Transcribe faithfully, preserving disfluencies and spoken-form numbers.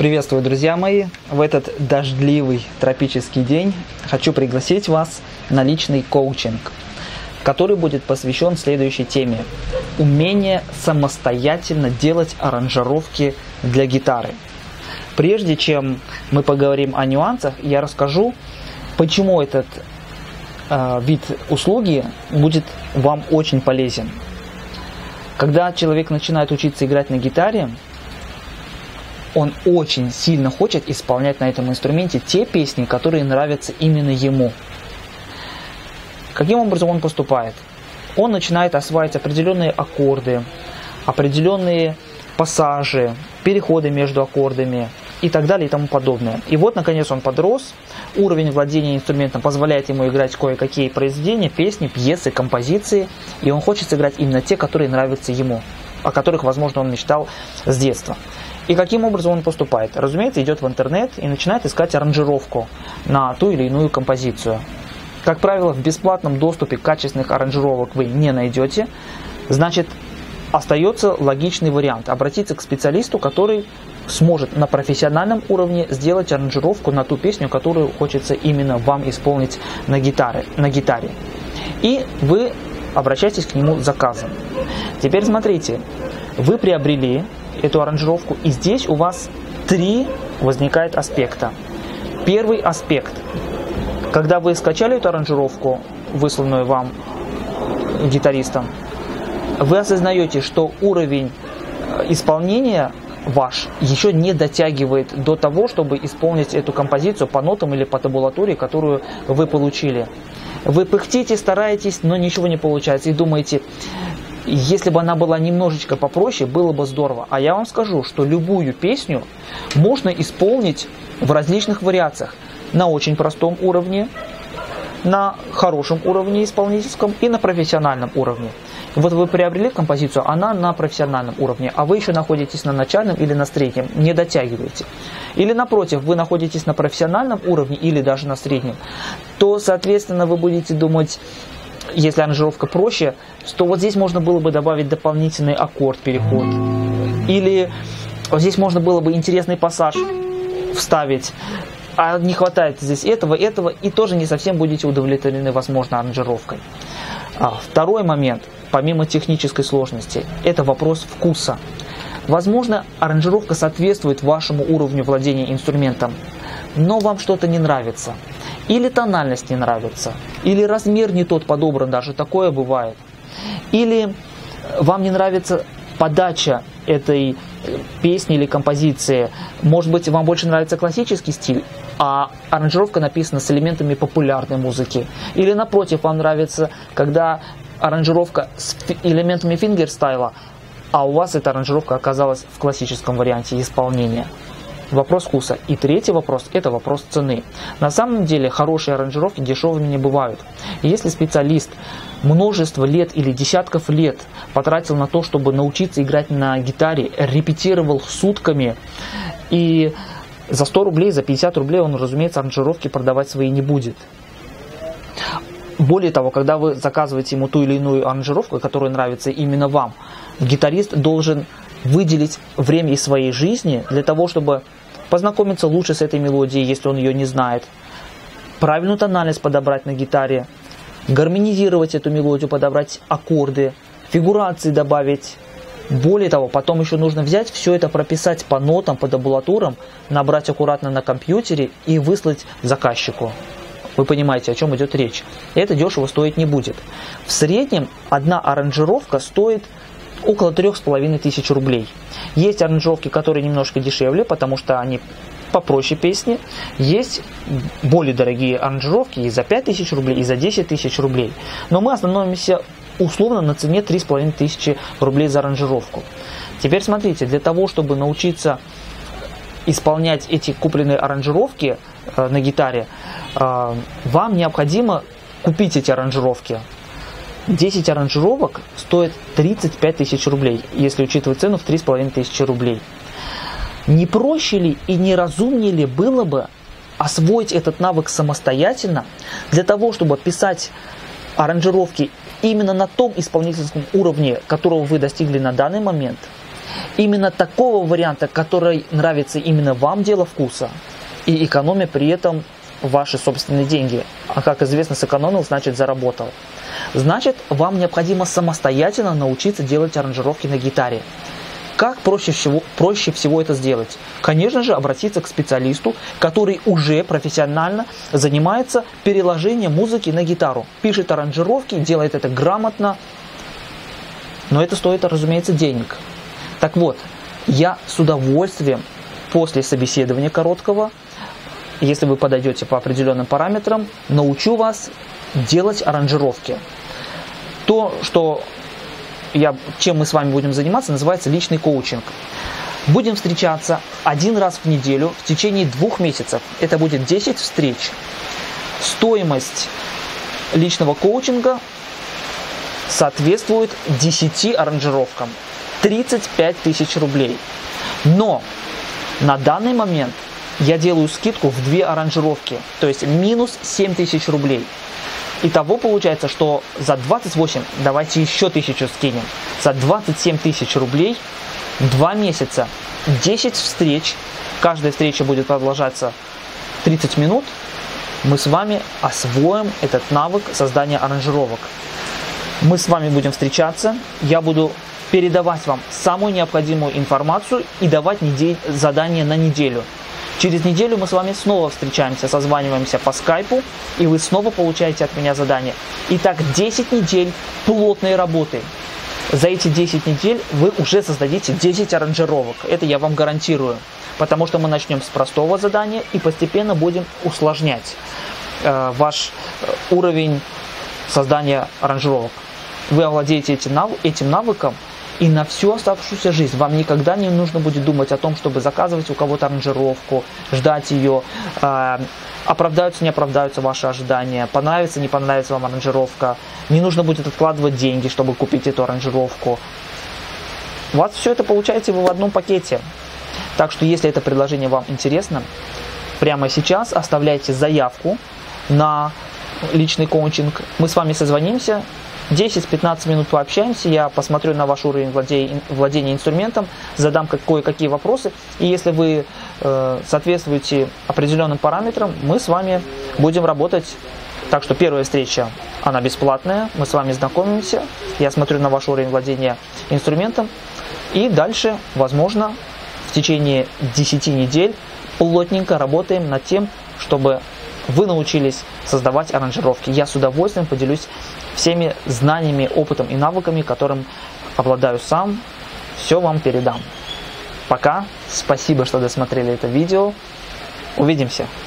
Приветствую, друзья мои! В этот дождливый тропический день хочу пригласить вас на личный коучинг, который будет посвящен следующей теме: умение самостоятельно делать аранжировки для гитары. Прежде чем мы поговорим о нюансах, я расскажу, почему этот э, вид услуги будет вам очень полезен. Когда человек начинает учиться играть на гитаре, он очень сильно хочет исполнять на этом инструменте те песни, которые нравятся именно ему. Каким образом он поступает? Он начинает осваивать определенные аккорды, определенные пассажи, переходы между аккордами и так далее и тому подобное. И вот, наконец, он подрос, уровень владения инструментом позволяет ему играть кое-какие произведения, песни, пьесы, композиции, и он хочет сыграть именно те, которые нравятся ему, о которых, возможно, он мечтал с детства. И каким образом он поступает? Разумеется, идет в интернет и начинает искать аранжировку на ту или иную композицию. Как правило, в бесплатном доступе качественных аранжировок вы не найдете. Значит, остается логичный вариант – обратиться к специалисту, который сможет на профессиональном уровне сделать аранжировку на ту песню, которую хочется именно вам исполнить на гитаре. На гитаре. И вы обращаетесь к нему с заказом. Теперь смотрите, вы приобрели эту аранжировку, и здесь у вас три возникает аспекта. Первый аспект. Когда вы скачали эту аранжировку, высланную вам гитаристом, вы осознаете, что уровень исполнения ваш еще не дотягивает до того, чтобы исполнить эту композицию по нотам или по табулатуре, которую вы получили. Вы пыхтите, стараетесь, но ничего не получается, и думаете: если бы она была немножечко попроще, было бы здорово. А я вам скажу, что любую песню можно исполнить в различных вариациях. На очень простом уровне, на хорошем уровне исполнительском и на профессиональном уровне. Вот вы приобрели композицию, она на профессиональном уровне, а вы еще находитесь на начальном или на среднем, не дотягиваете. Или напротив, вы находитесь на профессиональном уровне или даже на среднем, то, соответственно, вы будете думать, если аранжировка проще, то вот здесь можно было бы добавить дополнительный аккорд-переход. Или вот здесь можно было бы интересный пассаж вставить, а не хватает здесь этого, этого, и тоже не совсем будете удовлетворены, возможно, аранжировкой. А второй момент, помимо технической сложности, это вопрос вкуса. Возможно, аранжировка соответствует вашему уровню владения инструментом, но вам что-то не нравится. Или тональность не нравится, или размер не тот подобран, даже такое бывает. Или вам не нравится подача этой песни или композиции. Может быть, вам больше нравится классический стиль, а аранжировка написана с элементами популярной музыки. Или напротив, вам нравится, когда аранжировка с элементами фингерстайла, а у вас эта аранжировка оказалась в классическом варианте исполнения. Вопрос вкуса. И третий вопрос – это вопрос цены. На самом деле хорошие аранжировки дешевыми не бывают. И если специалист множество лет или десятков лет потратил на то, чтобы научиться играть на гитаре, репетировал сутками, и за сто рублей, за пятьдесят рублей он, разумеется, аранжировки продавать свои не будет. Более того, когда вы заказываете ему ту или иную аранжировку, которая нравится именно вам, гитарист должен выделить время из своей жизни для того, чтобы познакомиться лучше с этой мелодией, если он ее не знает, правильную тональность подобрать на гитаре, гармонизировать эту мелодию, подобрать аккорды, фигурации добавить. Более того, потом еще нужно взять все это, прописать по нотам, по табулатурам, набрать аккуратно на компьютере и выслать заказчику. Вы понимаете, о чем идет речь. Это дешево стоить не будет. В среднем одна аранжировка стоит около трех с половиной тысяч рублей. Есть аранжировки, которые немножко дешевле, потому что они попроще песни. Есть более дорогие аранжировки и за пять тысяч рублей, и за десять тысяч рублей. Но мы остановимся условно на цене три с половиной тысячи рублей за аранжировку. Теперь смотрите, для того, чтобы научиться исполнять эти купленные аранжировки э, на гитаре, э, вам необходимо купить эти аранжировки. десять аранжировок стоит тридцать пять тысяч рублей, если учитывать цену в три с половиной тысячи рублей. Не проще ли и не разумнее ли было бы освоить этот навык самостоятельно, для того, чтобы писать аранжировки именно на том исполнительском уровне, которого вы достигли на данный момент, именно такого варианта, который нравится именно вам, дело вкуса, и экономя при этом ваши собственные деньги. А как известно, сэкономил, значит заработал. Значит, вам необходимо самостоятельно научиться делать аранжировки на гитаре. Как проще всего, проще всего это сделать? Конечно же, обратиться к специалисту, который уже профессионально занимается переложением музыки на гитару. Пишет аранжировки, делает это грамотно, но это стоит, разумеется, денег. Так вот, я с удовольствием после собеседования короткого, если вы подойдете по определенным параметрам, научу вас делать аранжировки. То, что я, чем мы с вами будем заниматься, называется личный коучинг. Будем встречаться один раз в неделю в течение двух месяцев. Это будет десять встреч. Стоимость личного коучинга соответствует десяти аранжировкам. тридцать пять тысяч рублей. Но на данный момент я делаю скидку в две аранжировки, то есть минус семь тысяч рублей. Итого получается, что за двадцать восемь, давайте еще тысячу скинем, за двадцать семь тысяч рублей, два месяца, десять встреч, каждая встреча будет продолжаться тридцать минут, мы с вами освоим этот навык создания аранжировок. Мы с вами будем встречаться, я буду передавать вам самую необходимую информацию и давать недель, задания на неделю. Через неделю мы с вами снова встречаемся, созваниваемся по скайпу, и вы снова получаете от меня задание. Итак, десять недель плотной работы. За эти десять недель вы уже создадите десять аранжировок. Это я вам гарантирую. Потому что мы начнем с простого задания и постепенно будем усложнять э, ваш уровень создания аранжировок. Вы овладеете этим, нав... этим навыком, и на всю оставшуюся жизнь вам никогда не нужно будет думать о том, чтобы заказывать у кого-то аранжировку, ждать ее, э, оправдаются, не оправдаются ваши ожидания, понравится, не понравится вам аранжировка, не нужно будет откладывать деньги, чтобы купить эту аранжировку. У вас все это получаете вы в одном пакете. Так что, если это предложение вам интересно, прямо сейчас оставляйте заявку на личный коучинг. Мы с вами созвонимся. десять-пятнадцать минут пообщаемся, я посмотрю на ваш уровень владения, владения инструментом, задам кое-какие вопросы, и если вы э, соответствуете определенным параметрам, мы с вами будем работать. Так что первая встреча, она бесплатная, мы с вами знакомимся, я смотрю на ваш уровень владения инструментом, и дальше, возможно, в течение десяти недель плотненько работаем над тем, чтобы вы научились создавать аранжировки. Я с удовольствием поделюсь всеми знаниями, опытом и навыками, которым обладаю сам. Все вам передам. Пока. Спасибо, что досмотрели это видео. Увидимся.